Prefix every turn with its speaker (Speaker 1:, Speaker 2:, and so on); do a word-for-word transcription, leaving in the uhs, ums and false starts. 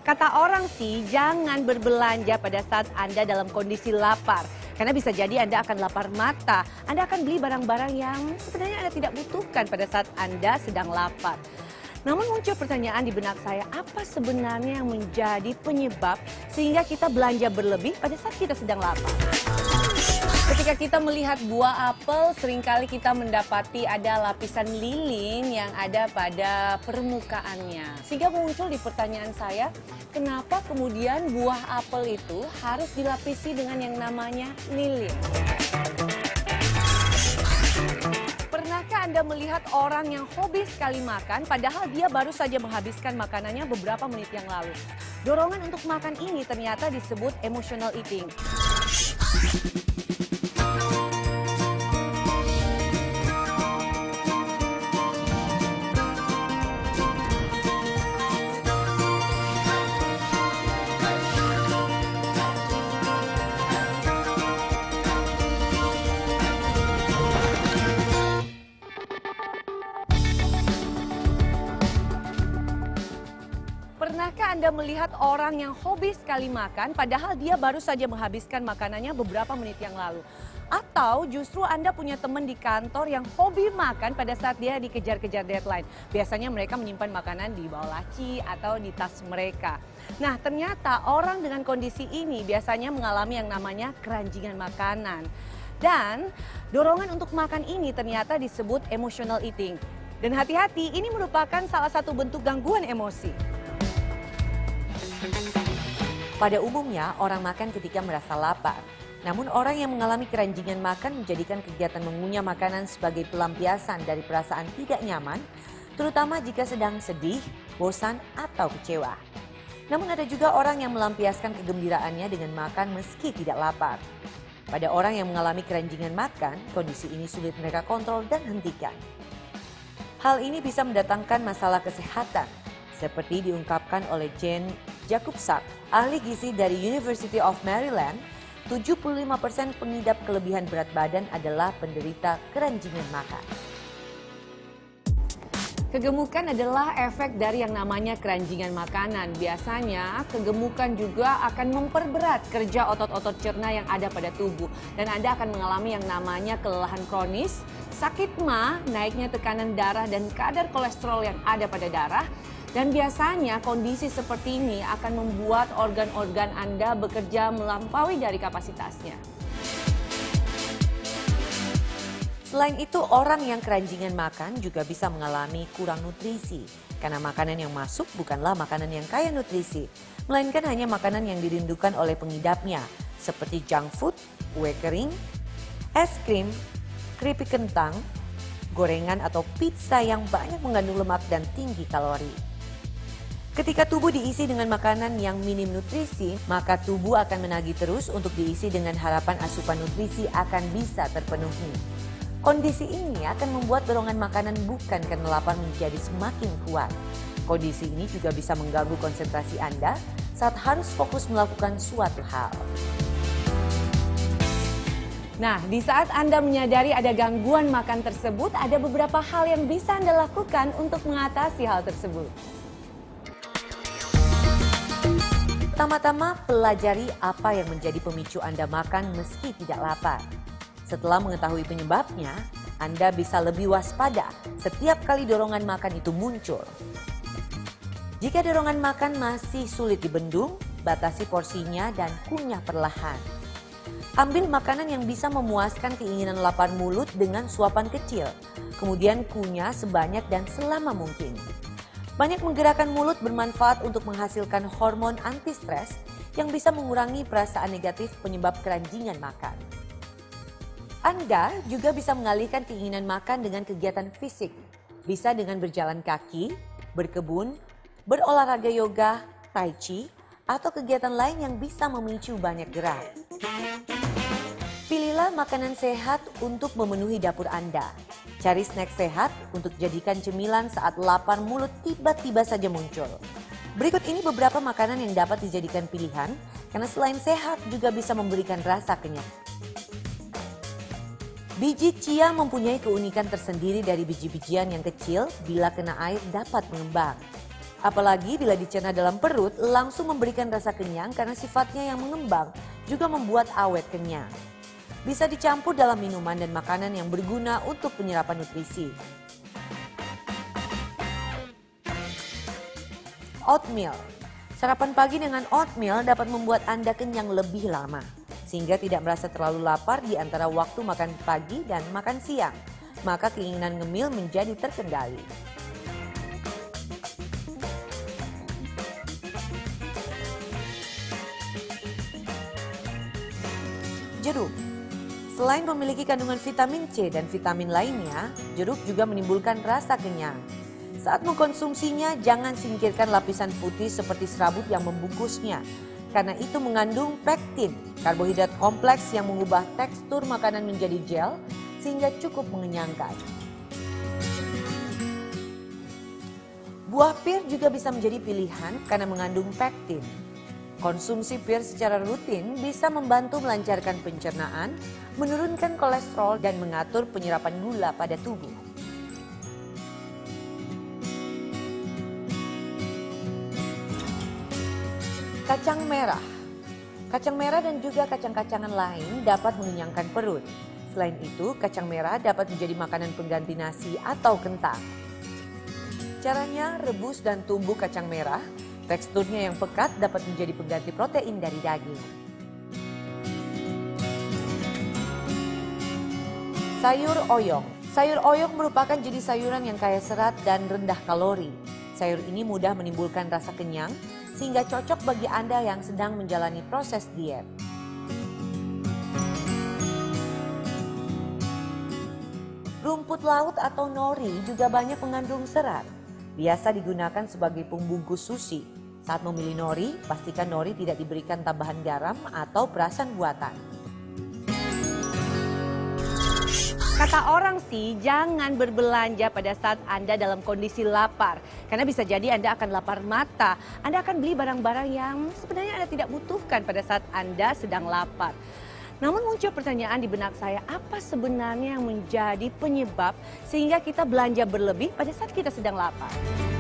Speaker 1: Kata orang sih, jangan berbelanja pada saat Anda dalam kondisi lapar. Karena bisa jadi Anda akan lapar mata. Anda akan beli barang-barang yang sebenarnya Anda tidak butuhkan pada saat Anda sedang lapar. Namun muncul pertanyaan di benak saya, apa sebenarnya yang menjadi penyebab sehingga kita belanja berlebih pada saat kita sedang lapar? Ketika kita melihat buah apel, seringkali kita mendapati ada lapisan lilin yang ada pada permukaannya. Sehingga muncul di pertanyaan saya, kenapa kemudian buah apel itu harus dilapisi dengan yang namanya lilin? Pernahkah Anda melihat orang yang hobi sekali makan, padahal dia baru saja menghabiskan makanannya beberapa menit yang lalu? Dorongan untuk makan ini ternyata disebut emotional eating. Pernahkah Anda melihat orang yang hobi sekali makan, padahal dia baru saja menghabiskan makanannya beberapa menit yang lalu? Atau justru Anda punya teman di kantor yang hobi makan pada saat dia dikejar-kejar deadline. Biasanya mereka menyimpan makanan di bawah laci atau di tas mereka. Nah, ternyata orang dengan kondisi ini biasanya mengalami yang namanya keranjingan makanan. Dan dorongan untuk makan ini ternyata disebut emotional eating. Dan hati-hati, ini merupakan salah satu bentuk gangguan emosi.
Speaker 2: Pada umumnya, orang makan ketika merasa lapar. Namun orang yang mengalami keranjingan makan menjadikan kegiatan mengunyah makanan sebagai pelampiasan dari perasaan tidak nyaman, terutama jika sedang sedih, bosan, atau kecewa. Namun ada juga orang yang melampiaskan kegembiraannya dengan makan meski tidak lapar. Pada orang yang mengalami keranjingan makan, kondisi ini sulit mereka kontrol dan hentikan. Hal ini bisa mendatangkan masalah kesehatan, seperti diungkapkan oleh Jane Jacobczak, ahli gizi dari University of Maryland. Tujuh puluh lima persen pengidap kelebihan berat badan adalah penderita keranjingan makan.
Speaker 1: Kegemukan adalah efek dari yang namanya keranjingan makanan. Biasanya kegemukan juga akan memperberat kerja otot-otot cerna yang ada pada tubuh. Dan Anda akan mengalami yang namanya kelelahan kronis, sakit ma, naiknya tekanan darah dan kadar kolesterol yang ada pada darah. Dan biasanya kondisi seperti ini akan membuat organ-organ Anda bekerja melampaui dari kapasitasnya.
Speaker 2: Selain itu, orang yang keranjingan makan juga bisa mengalami kurang nutrisi. Karena makanan yang masuk bukanlah makanan yang kaya nutrisi, melainkan hanya makanan yang dirindukan oleh pengidapnya, seperti junk food, kue kering, es krim, keripik kentang, gorengan atau pizza yang banyak mengandung lemak dan tinggi kalori. Ketika tubuh diisi dengan makanan yang minim nutrisi, maka tubuh akan menagih terus untuk diisi dengan harapan asupan nutrisi akan bisa terpenuhi. Kondisi ini akan membuat dorongan makanan bukan karena lapar menjadi semakin kuat. Kondisi ini juga bisa mengganggu konsentrasi Anda saat harus fokus melakukan suatu hal.
Speaker 1: Nah, di saat Anda menyadari ada gangguan makan tersebut, ada beberapa hal yang bisa Anda lakukan untuk mengatasi hal tersebut.
Speaker 2: Pertama-tama, pelajari apa yang menjadi pemicu Anda makan meski tidak lapar. Setelah mengetahui penyebabnya, Anda bisa lebih waspada setiap kali dorongan makan itu muncul. Jika dorongan makan masih sulit dibendung, batasi porsinya dan kunyah perlahan. Ambil makanan yang bisa memuaskan keinginan lapar mulut dengan suapan kecil, kemudian kunyah sebanyak dan selama mungkin. Banyak menggerakkan mulut bermanfaat untuk menghasilkan hormon anti-stres yang bisa mengurangi perasaan negatif penyebab keranjingan makan. Anda juga bisa mengalihkan keinginan makan dengan kegiatan fisik. Bisa dengan berjalan kaki, berkebun, berolahraga yoga, tai chi, atau kegiatan lain yang bisa memicu banyak gerak. Pilihlah makanan sehat untuk memenuhi dapur Anda. Cari snack sehat untuk jadikan cemilan saat lapar mulut tiba-tiba saja muncul. Berikut ini beberapa makanan yang dapat dijadikan pilihan karena selain sehat juga bisa memberikan rasa kenyang. Biji chia mempunyai keunikan tersendiri dari biji-bijian yang kecil bila kena air dapat mengembang. Apalagi bila dicerna dalam perut, langsung memberikan rasa kenyang karena sifatnya yang mengembang juga membuat awet kenyang. Bisa dicampur dalam minuman dan makanan yang berguna untuk penyerapan nutrisi. Oatmeal. Sarapan pagi dengan oatmeal dapat membuat Anda kenyang lebih lama, sehingga tidak merasa terlalu lapar di antara waktu makan pagi dan makan siang. Maka keinginan ngemil menjadi terkendali. Jeruk. Selain memiliki kandungan vitamin C dan vitamin lainnya, jeruk juga menimbulkan rasa kenyang. Saat mengkonsumsinya, jangan singkirkan lapisan putih seperti serabut yang membungkusnya, karena itu mengandung pektin, karbohidrat kompleks yang mengubah tekstur makanan menjadi gel, sehingga cukup mengenyangkan. Buah pir juga bisa menjadi pilihan karena mengandung pektin. Konsumsi pir secara rutin bisa membantu melancarkan pencernaan, menurunkan kolesterol, dan mengatur penyerapan gula pada tubuh. Kacang merah. Kacang merah dan juga kacang-kacangan lain dapat mengenyangkan perut. Selain itu, kacang merah dapat menjadi makanan pengganti nasi atau kentang. Caranya, rebus dan tumbuk kacang merah. Teksturnya yang pekat dapat menjadi pengganti protein dari daging. Sayur oyong. Sayur oyong merupakan jenis sayuran yang kaya serat dan rendah kalori. Sayur ini mudah menimbulkan rasa kenyang, sehingga cocok bagi Anda yang sedang menjalani proses diet. Rumput laut atau nori juga banyak mengandung serat. Biasa digunakan sebagai pembungkus sushi. Saat memilih nori, pastikan nori tidak diberikan tambahan garam atau perasan buatan.
Speaker 1: Kata orang sih, jangan berbelanja pada saat Anda dalam kondisi lapar. Karena bisa jadi Anda akan lapar mata. Anda akan beli barang-barang yang sebenarnya Anda tidak butuhkan pada saat Anda sedang lapar. Namun muncul pertanyaan di benak saya, apa sebenarnya yang menjadi penyebab sehingga kita belanja berlebih pada saat kita sedang lapar?